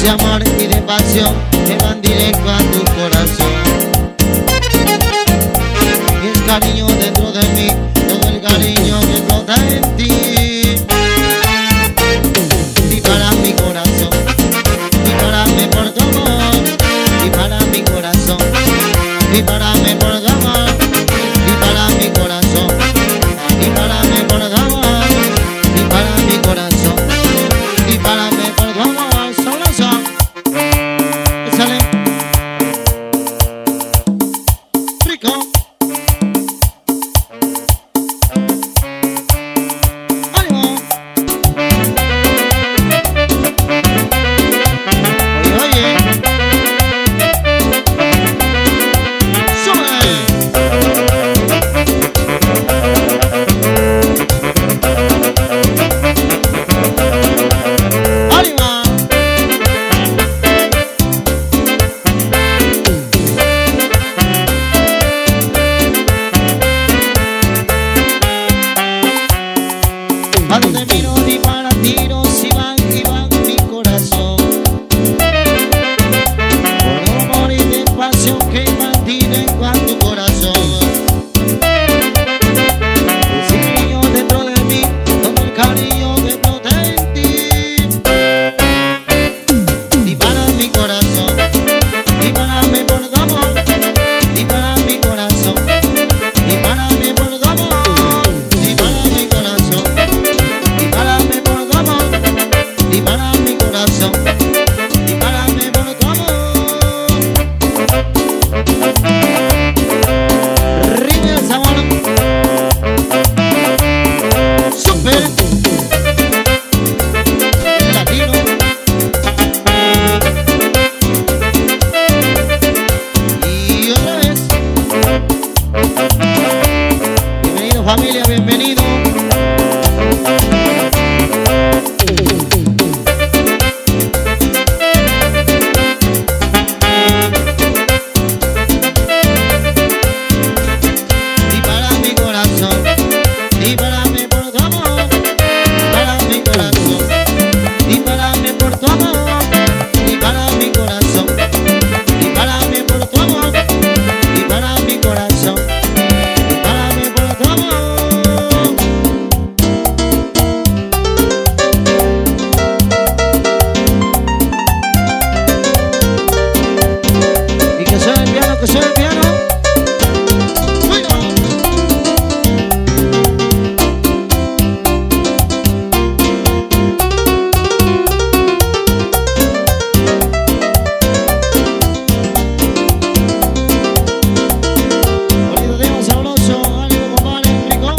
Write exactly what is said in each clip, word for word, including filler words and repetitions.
de amor y de pasión que van directo a tu corazón. Y el cariño dentro de mí, todo el cariño que flota en ti. Dispara mi corazón, dispárame por tu amor. Dispara mi corazón, dispárame por tu amor. Dispara mi corazón, dispárame por tu amor. Dispara mi corazón, dispárame por tu amor. Sabroso, sale rico. ¡Ánimo! Oye, oye, sube. ¡Ánimo! A donde miro dispara tiros y van y van mi corazón. Por el amor y de pasión que mantienen con tu corazón. Ese cariño dentro de mí, todo el cariño que flota en ti. Dispara mi corazón, dispárame por tu amor. Dispara mi corazón, dispárame por tu amor. Dispara mi corazón, dispárame por tu amor. Dispara mi corazón, dispárame por tu amor. Ritmo el sabor, super latino. Y otra vez, bienvenido familia, bienvenido. Dispara mi corazón, dispárame por tu amor. Dispara mi corazón, dispárame por tu amor. Dispara mi corazón, dispárame por tu amor. Dispara mi corazón, dispárame por tu amor. Y que suene el piano, que suene el piano. Bueno. Bonito tema sabroso, ánimo compadre, rico.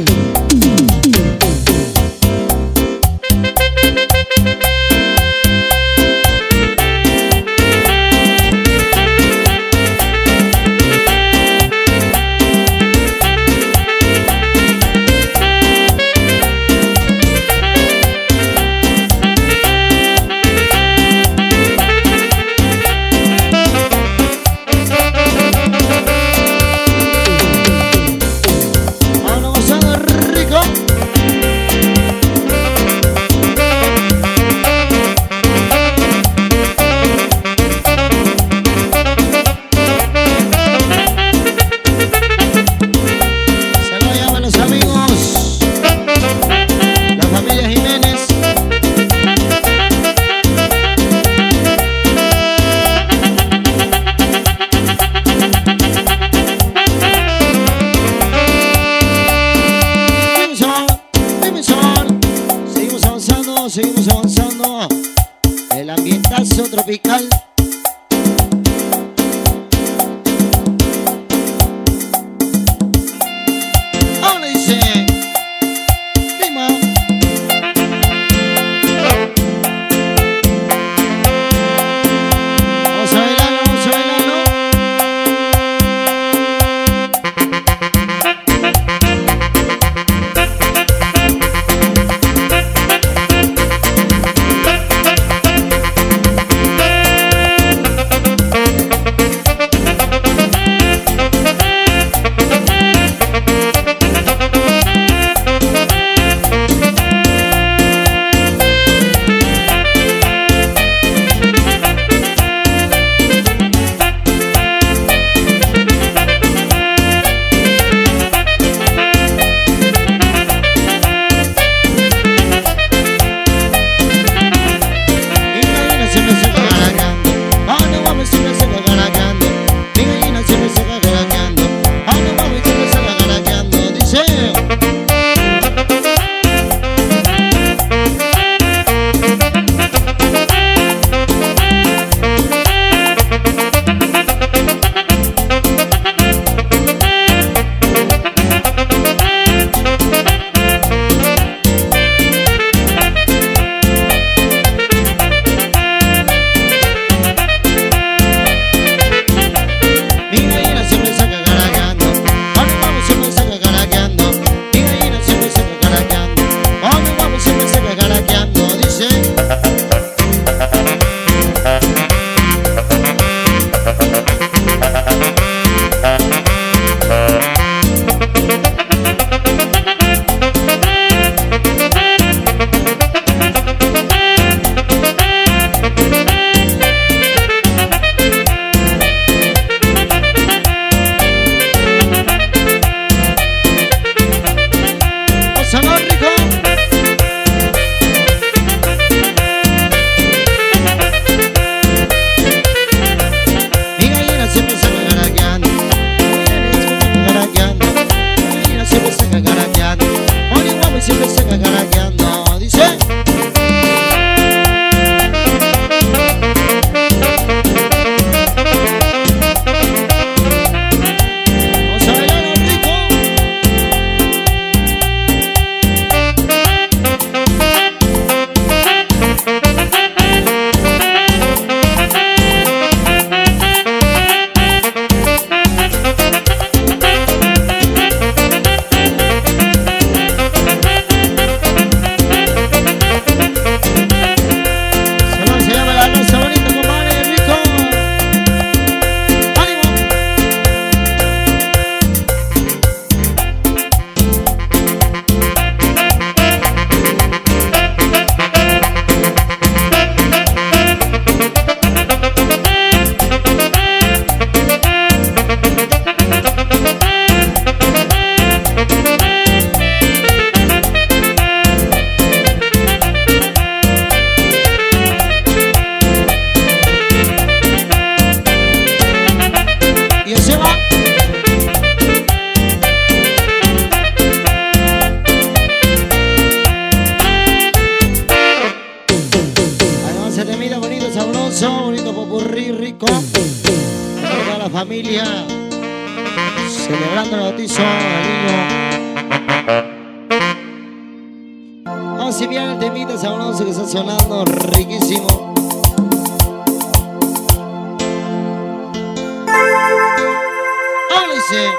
Vámonos gozando rico. Saludos allá a los amigos, la familia Jiménez. Dime son, seguimos avanzando, seguimos avanzando. El ambientazo tropical. Ahora dice, ritmo. Vamos a bailar, vamos a bailar, ¿no? rico. Para toda la familia. Celebrando el bautizo del niño. Vamos a enviar el temita sabroso que está sonando riquísimo. ¡Háblese!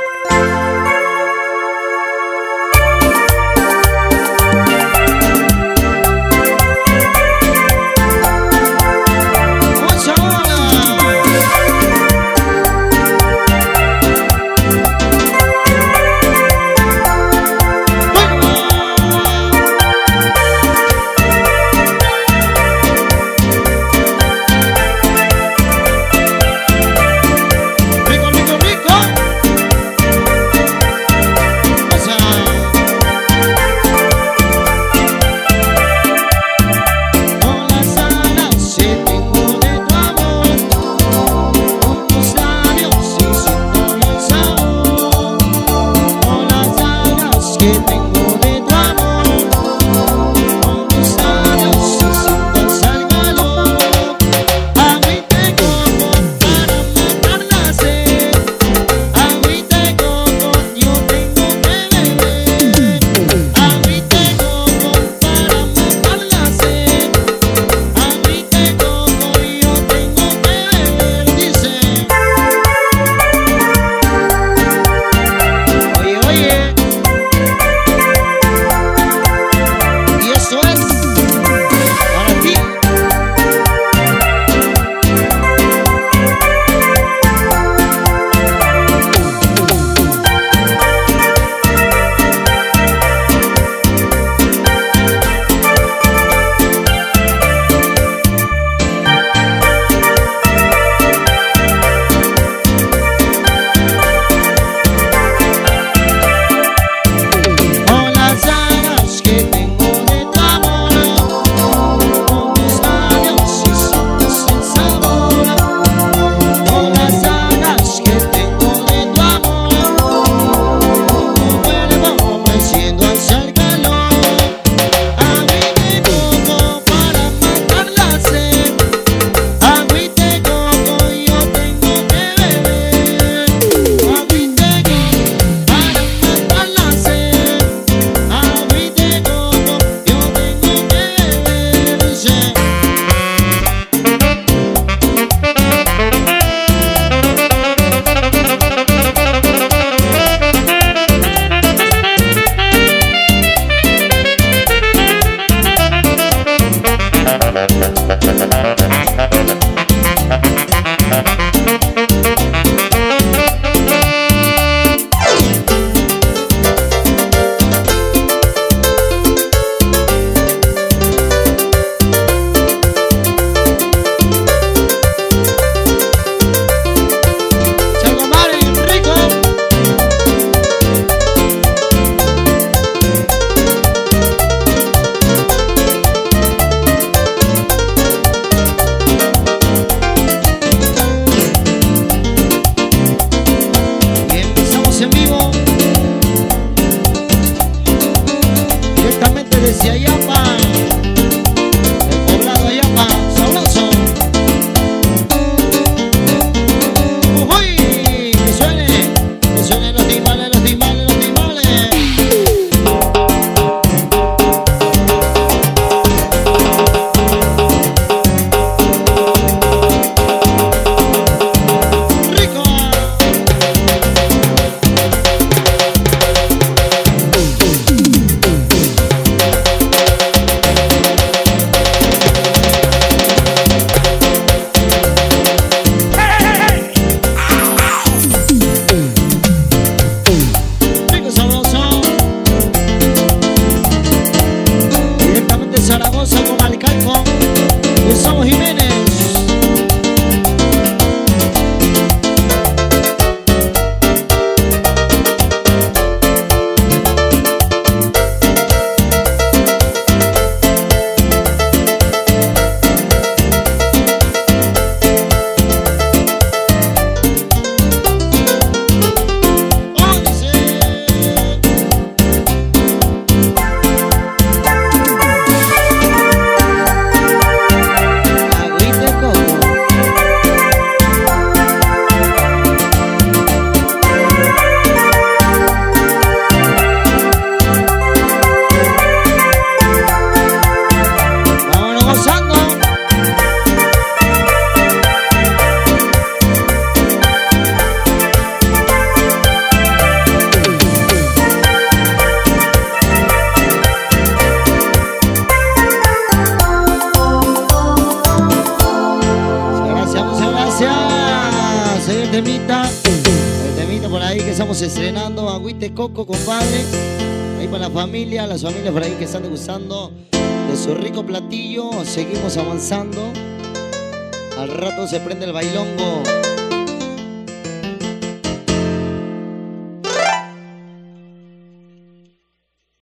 temita, el temita por ahí que estamos estrenando, Agüite Coco, compadre. Ahí para la familia, las familias por ahí que están degustando de su rico platillo. Seguimos avanzando. Al rato se prende el bailongo.